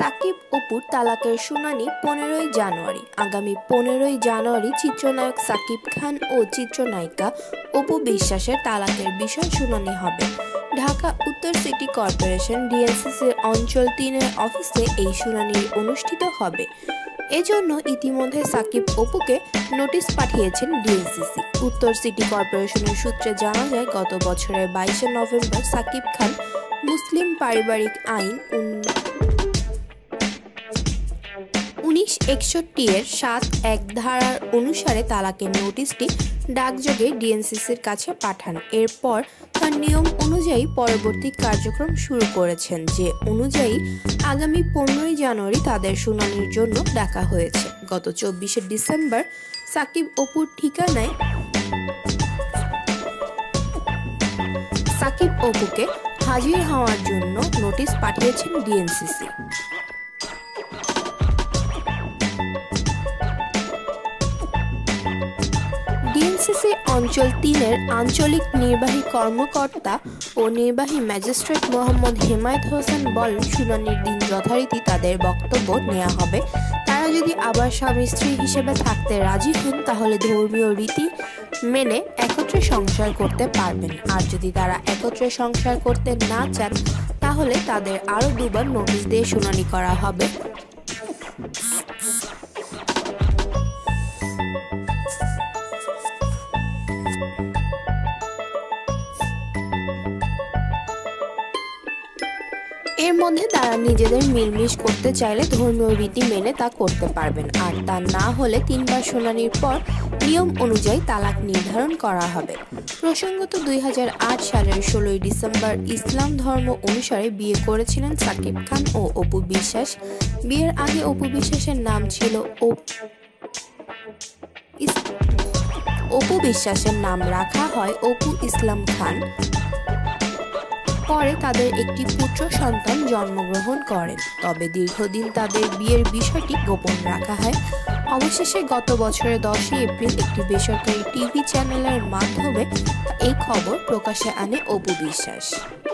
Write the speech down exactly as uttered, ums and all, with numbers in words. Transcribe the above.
সাকিব অপুর তালাকের শুনানি পনেরোই জানুয়ারি। আগামী পনেরোই জানুয়ারি চিত্রনায়ক সাকিব খান ও চিত্রনায়িকা অপু বিশ্বাসের তালাকের বিষয় শুনানি হবে। ঢাকা উত্তর সিটি কর্পোরেশন ডিএনসিসির অঞ্চল তিনের অফিসে এই শুনানি অনুষ্ঠিত হবে। এজন্য ইতিমধ্যে সাকিব অপুকে নোটিশ পাঠিয়েছেন ডিএনসিসি। উত্তর সিটি কর্পোরেশনের সূত্রে জানা যায়, গত বছরের বাইশে নভেম্বর সাকিব খান মুসলিম পারিবারিক আইন উনিশ একষট্টি এর সাত এক ধারার অনুসারে তালাকের নোটিশটি ডাকযোগে ডিএনসিসির কাছে পাঠান। এরপর তার নিয়ম অনুযায়ী পরবর্তী কার্যক্রম শুরু করেছেন, যে অনুযায়ী আগামী পনেরোই জানুয়ারি তাদের শুনানির জন্য ডাকা হয়েছে। গত চব্বিশে ডিসেম্বর সাকিব অপুর ঠিকানায় সাকিব অপুকে হাজির হওয়ার জন্য নোটিশ পাঠিয়েছেন ডিএনসিসি। ডিএনসিসি অঞ্চল তিনের আঞ্চলিক নির্বাহী কর্মকর্তা ও নির্বাহী ম্যাজিস্ট্রেট মোহাম্মদ হেমায়েত হোসেন বলেন, শুনানির দিন যথারীতি তাদের বক্তব্য নেওয়া হবে। তারা যদি আবার স্বামী স্ত্রী হিসেবে থাকতে রাজি হন, তাহলে ধর্মীয় রীতি মেনে একত্রে সংসার করতে পারবেন। আর যদি তারা একত্রে সংসার করতে না চান, তাহলে তাদের আরও দুবার নোটিশ দিয়ে শুনানি করা হবে। এর মধ্যে তারা নিজেদের মিলমিশ করতে চাইলে ধর্মীয় রীতি মেনে তা করতে পারবেন, আর তা না হলে তিনবার শুনানির পর নিয়ম অনুযায়ী তালাক নির্ধারণ করা হবে। প্রসঙ্গত, দুই হাজার আট সালের ষোলোই ডিসেম্বর ইসলাম ধর্ম অনুসারে বিয়ে করেছিলেন সাকিব খান ও অপু বিশ্বাস। বিয়ের আগে অপু বিশ্বাসের নাম ছিল অপু বিশ্বাসের নাম রাখা হয় অপু ইসলাম খান। পরে তাদের একটি পুত্র সন্তান জন্মগ্রহণ করেন, তবে দীর্ঘদিন তাদের বিয়ের বিষয়টি গোপন রাখা হয়। অবশেষে গত বছরের দশই এপ্রিল একটি বেসরকারি টিভি চ্যানেলের মাধ্যমে এই খবর প্রকাশে আনে অপু বিশ্বাস।